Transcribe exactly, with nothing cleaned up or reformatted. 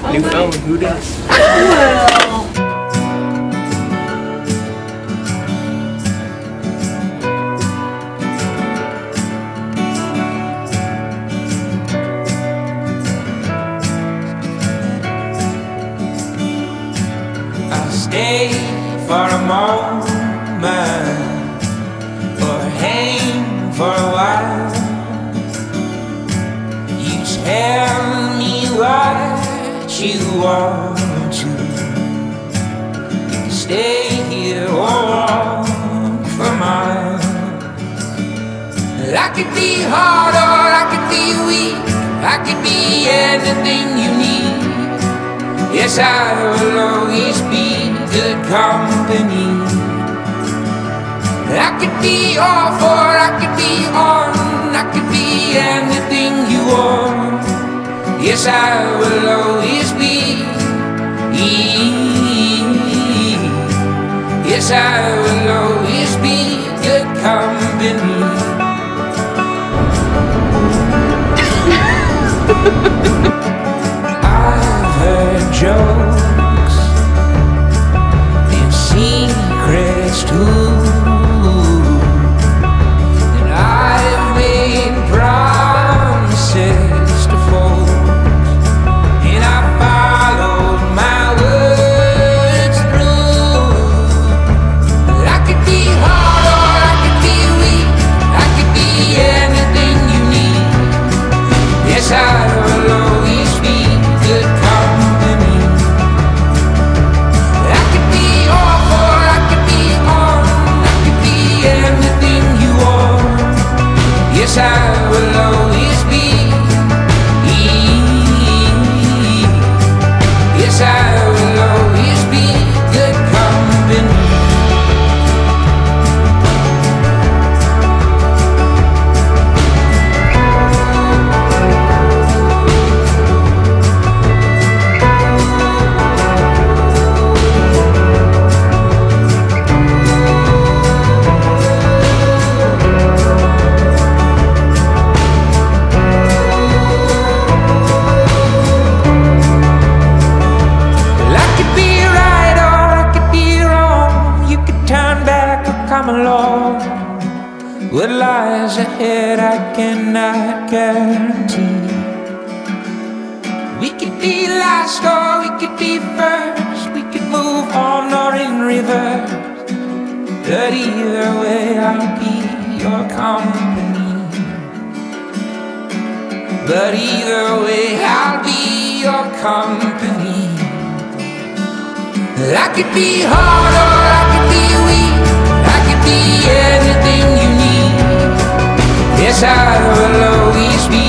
New phone, who does? I'll stay for a moment or hang for a while. You tell me what you want to. You can stay here or walk for miles. I could be hard or I could be weak. I could be anything you need. Yes, I will always be good company. I could be off or I could be on. I could be anything you want. Yes, I will always be. Yes, I will always be good company. I've heard jokes and secrets too, and I've made promises to folks, and I followed my words through. I could be hard or I could be weak. I could be anything you need. Yes, I will always be good company. I could be off or I could be on. I could be anything you want. Yes, I will always be. Yes, I will always be good company. Come along. What lies ahead I cannot guarantee. We could be last or we could be first. We could move on or in reverse. But either way I'll be your company. But either way I'll be your company. I could be hard or I could be weak. I could be anything you need. Yes, I will always be.